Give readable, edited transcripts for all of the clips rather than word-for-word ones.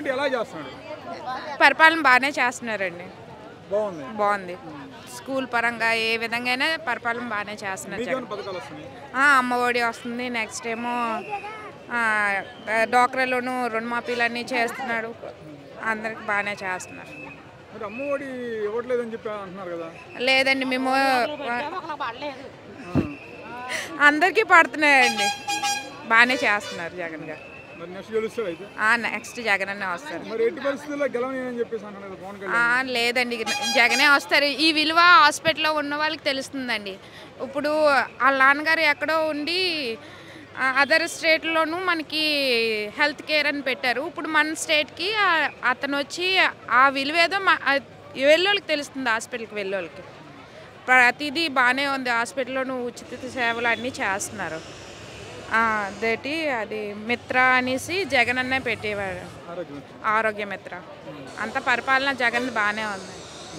Government ఎలా చేస్తున్నాడు? పరిపాలన బాగానే చేస్తున్నారండి. బాగుంది. స్కూల్ పరంగా ఏ విధంగా పరిపాలన బాగానే చేస్తున్నారు. అమ్మఒడి వస్తుంది. నెక్స్ట్ ఏమో డోక్రాలోను రుణమాఫీలన్నీ చేస్తున్నాడు. అందరికి బాగానే చేస్తున్నారు. లేదండి, మేము అందరికీ పడుతున్నాయండి. బాగానే చేస్తున్నారు జగన్ గారు. నెక్స్ట్ జగన్ అనే వస్తారు. లేదండి, జగనే వస్తారు. ఈ విలువ హాస్పిటల్లో ఉన్న వాళ్ళకి తెలుస్తుందండి. ఇప్పుడు వాళ్ళ నాన్నగారు ఎక్కడో ఉండి అదర్ స్టేట్లోనూ మనకి హెల్త్ కేర్ అని పెట్టారు. ఇప్పుడు మన స్టేట్కి అతను వచ్చి ఆ విలువ ఏదో వెళ్ళోళ్ళకి తెలుస్తుంది. హాస్పిటల్కి వెళ్ళోళ్ళకి ప్రతిదీ బాగానే ఉంది. హాస్పిటల్లోనూ ఉచిత సేవలు అన్నీ చేస్తున్నారు. అది మిత్ర అనేసి జగన్ అన్నే పెట్టేవాడు, ఆరోగ్య మిత్ర. అంత పరిపాలన జగన్ బాగానే ఉంది.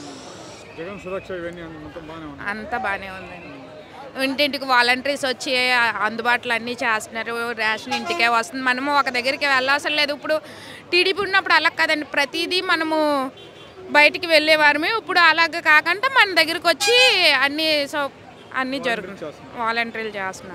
అంతా బాగానే ఉందండి. ఇంటింటికి వాలంటీర్స్ వచ్చి అందుబాటులో అన్నీ చేస్తున్నారు. రేషన్ ఇంటికే వస్తుంది. మనము ఒక దగ్గరికి వెళ్ళాల్సిన లేదు. ఇప్పుడు టీడీపీ ఉన్నప్పుడు అలా కదండి, ప్రతిదీ మనము బయటికి వెళ్ళేవారమే. ఇప్పుడు అలాగ కాకుండా మన దగ్గరికి వచ్చి అన్నీ జరుగుతుంది. వాలంటీర్లు చేస్తున్నారు.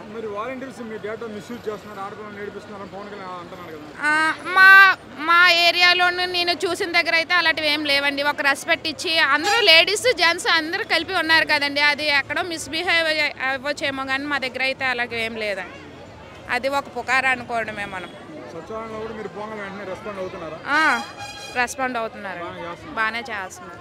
మా ఏరియాలోనూ నేను చూసిన దగ్గర అయితే అలాంటివి ఏం లేవండి. ఒక రెస్పెక్ట్ ఇచ్చి అందరూ లేడీస్ జెంట్స్ అందరూ కలిపి ఉన్నారు కదండి. అది ఎక్కడో మిస్బిహేవ్ అవ్వచ్చేమో కానీ మా దగ్గర అయితే అలాగే ఏం లేదండి. అది ఒక పుకారు అనుకోవడమే. మనం రెస్పాండ్ అవుతున్నారు, బాగానే చేస్తున్నారు.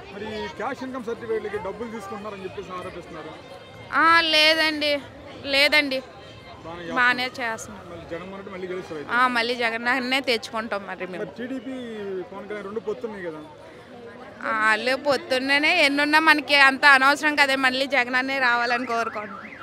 లేదండి, బాగానే చేస్తున్నారు. మళ్ళీ జగన్నే తెచ్చుకుంటాం. మరి మేము వాళ్ళు పొత్తున్ననే ఎన్నున్నా మనకి అంత అనవసరం కదా. మళ్ళీ జగన్ అనే రావాలని కోరుకుంటున్నాం.